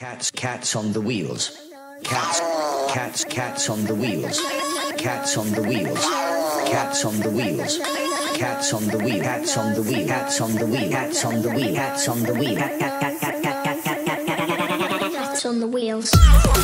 Cats on the wheels. Cats on the wheels. Cats on the wheels. Cats on the wheels. Cats on the wheel. Cats on the wheel. Cats on the wheel. Cats on the wheel. Cats on the wheel. Cats on the wheels.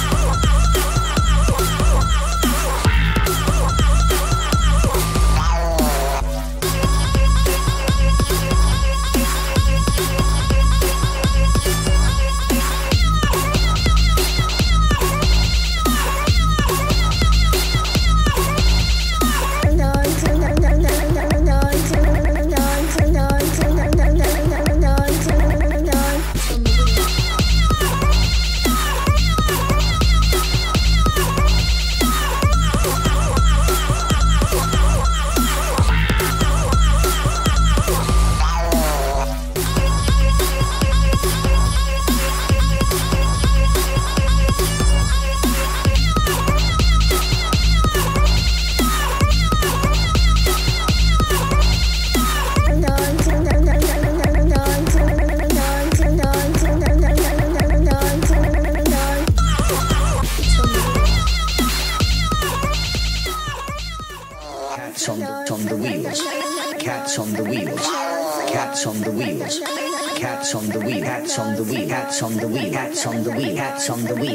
On the wheels. Cats on the wheels. Cats on the wheels. Cats on the wheel. Cats on the wheel. Cats on the wheel. Cats on the wheel. Cats on the wheel.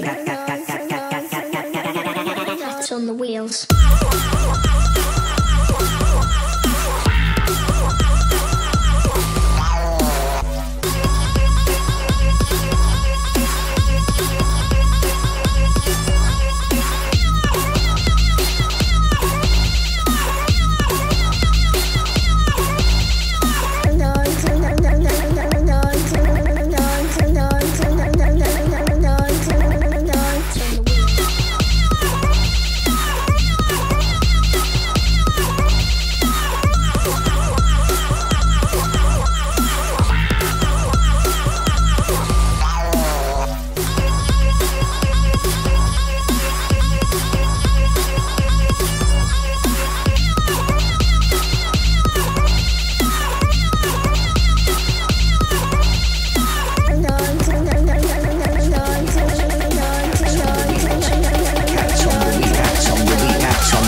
Cats on the wheels.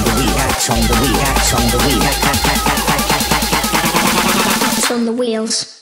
On the wheels.